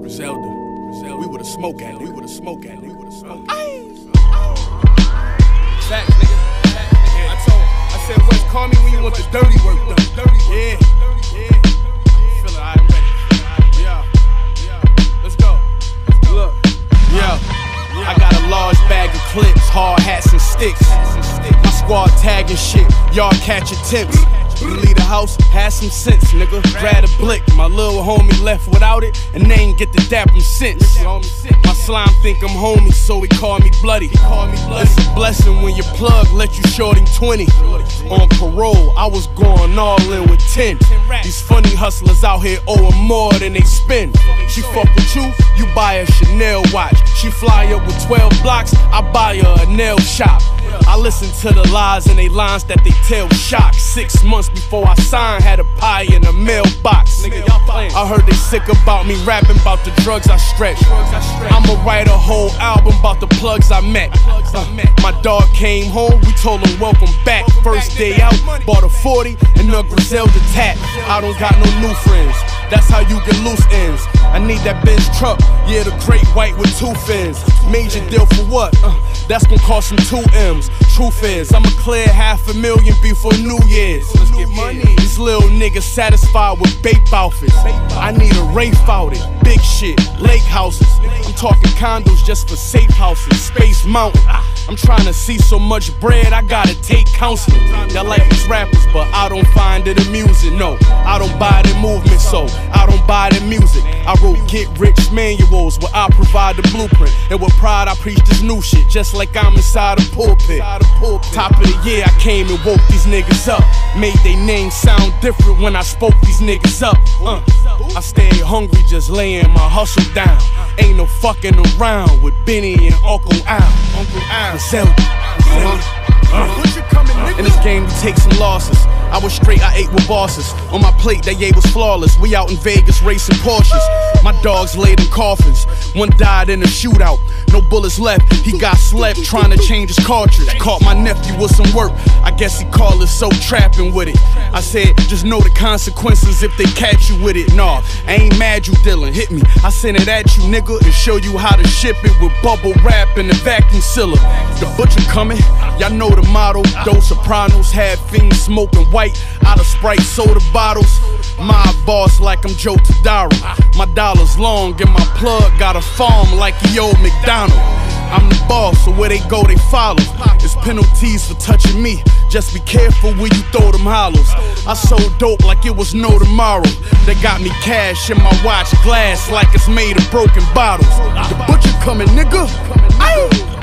Griselda. We would've smoked at it. We would've smoked at it. We would've smoked at it. Facts, nigga. I said, Wes, call me when you want the dirty work done. Yeah. Feel it, I'm ready. Yeah. Let's go. Look. Yeah. I got a large bag of clips, hard hats and sticks. My squad tagging shit, y'all catching tips. You leave the house, had some sense, nigga. Grab a blick, my little homie left without it, and they ain't get to dap him since. My slime think I'm homie, so he call me bloody. It's a blessing when your plug let you short him 20. On parole, I was going all in with 10. These funny hustlers out here owing more than they spend. She fuck with you, you buy a Chanel watch. She fly up with 12 blocks, I buy her a nail shop. I listen to the lies and they lines that they tell shock. 6 months before I signed, had a pie in a mailbox. I heard they sick about me rapping about the drugs I stretch. I'ma write a whole album about the plugs I met. My dog came home, we told him welcome back. First day out, bought a 40 and a Griselda tat. I don't got no new friends, that's how you get loose ends. I need that Benz truck, yeah, the great white with 2 fins. Major deal for what? That's gonna cost some 2 M's. Truth is, I'ma clear $500,000 before New Year's. Let's get money. These little niggas satisfied with bape outfits. I need a Wraith out it, big shit, lake houses. I'm talking condos just for safe houses, Space Mountain. I'm trying to see so much bread, I gotta take counseling. Y'all like these rappers, but I don't find it amusing. No, I don't buy the movement, so I don't buy the music. I wrote get rich manuals where I provide the blueprint, and with pride I preach this new shit, just like I'm inside a pulpit. Top of the year I came and woke these niggas up, made they names sound different when I spoke these niggas up. I stayed hungry just laying my hustle down. Ain't no fucking around with Benny and Uncle Al. In this game we take some losses. I was straight, I ate with bosses. On my plate, that was flawless. We out in Vegas racing Porsches. My dogs laid in coffins. One died in a shootout. No bullets left. He got slept trying to change his cartridge. Caught my nephew with some work. I guess he called it so trapping with it. I said, just know the consequences if they catch you with it. Nah, I ain't mad you Dylan. Hit me. I send it at you, nigga, and show you how to ship it with bubble wrap and a vacuum sealer. The butcher coming. Y'all know the motto. Those Sopranos had fiends smoking white out of Sprite soda bottles. My boss like I'm Joe Todaro. My dollar's long and my plug got a farm like the old McDonald. I'm the boss, so where they go they follow. It's penalties for touching me, just be careful where you throw them hollows. I sold dope like it was no tomorrow. They got me cash in my watch glass like it's made of broken bottles. The butcher coming, nigga.